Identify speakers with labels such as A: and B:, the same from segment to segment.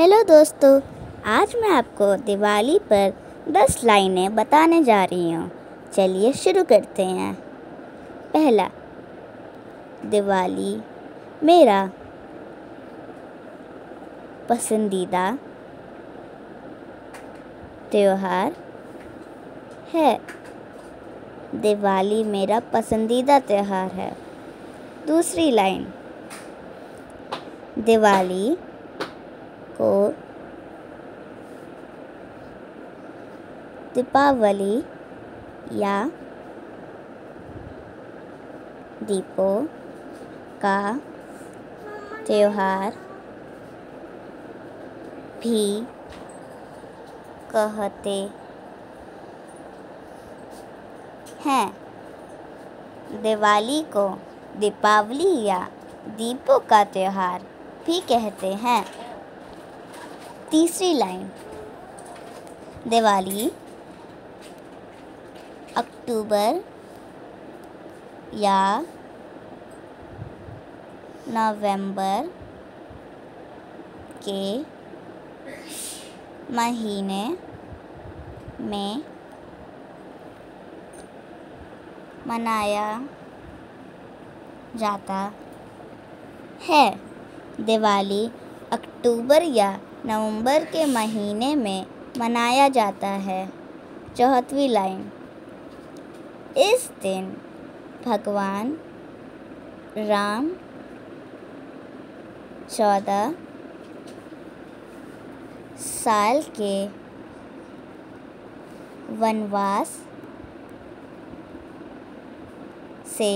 A: Hello दोस्तों, आज मैं आपको दिवाली पर 10 लाइनें बताने जा रही हूँ। चलिए शुरू करते हैं। पहला, दिवाली मेरा पसंदीदा त्योहार है। दिवाली मेरा पसंदीदा त्योहार है। दूसरी लाइन, दिवाली को दीपावली या दीपों का त्योहार भी कहते हैं। दिवाली को दीपावली या दीपों का त्योहार भी कहते हैं। तीसरी लाइन, दिवाली अक्टूबर या नवंबर के महीने में मनाया जाता है। दिवाली अक्टूबर या नवंबर के महीने में मनाया जाता है। चौथी लाइन, इस दिन भगवान राम 14 साल के वनवास से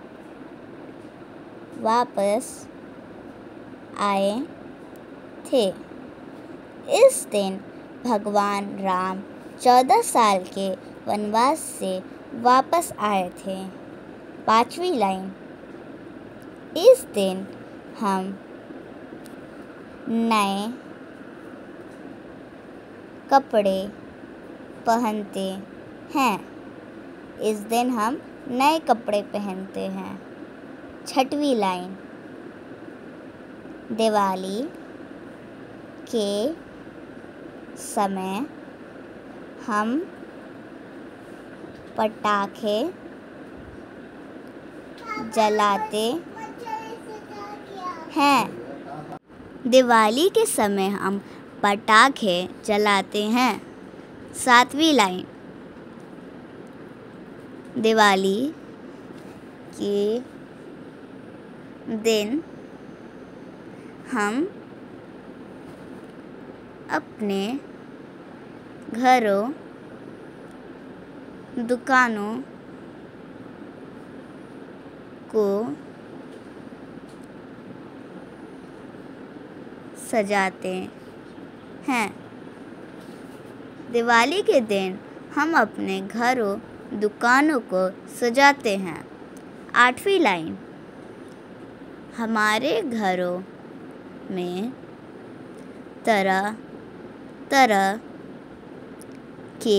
A: वापस आए थे। इस दिन भगवान राम 14 साल के वनवास से वापस आए थे। पांचवी लाइन, इस दिन हम नए कपड़े पहनते हैं। इस दिन हम नए कपड़े पहनते हैं। छठवीं लाइन, दिवाली के समय हम पटाखे जलाते हैं। दिवाली के समय हम पटाखे जलाते हैं। सातवीं लाइन, दिवाली के दिन हम अपने घरों, दुकानों को सजाते हैं। दिवाली के दिन हम अपने घरों, दुकानों को सजाते हैं। आठवीं लाइन, हमारे घरों में तरह तरह के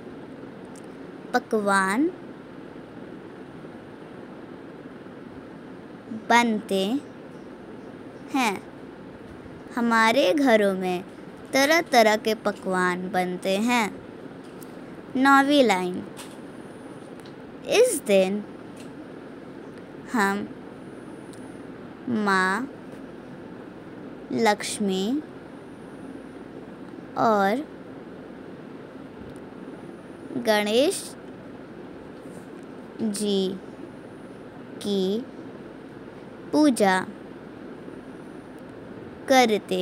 A: पकवान बनते हैं। हमारे घरों में तरह तरह के पकवान बनते हैं। नौवीं लाइन, इस दिन हम माँ लक्ष्मी और गणेश जी की पूजा करते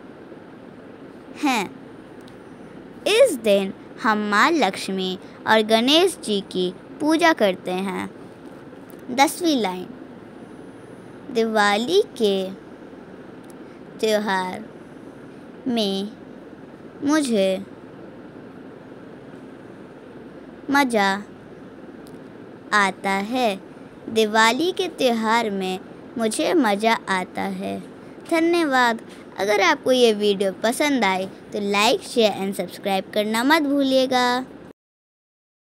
A: हैं। इस दिन हम माँ लक्ष्मी और गणेश जी की पूजा करते हैं। 10वीं लाइन, दिवाली के त्योहार में मुझे मज़ा आता है। दिवाली के त्यौहार में मुझे मज़ा आता है। धन्यवाद। अगर आपको ये वीडियो पसंद आए तो लाइक, शेयर एंड सब्सक्राइब करना मत भूलिएगा।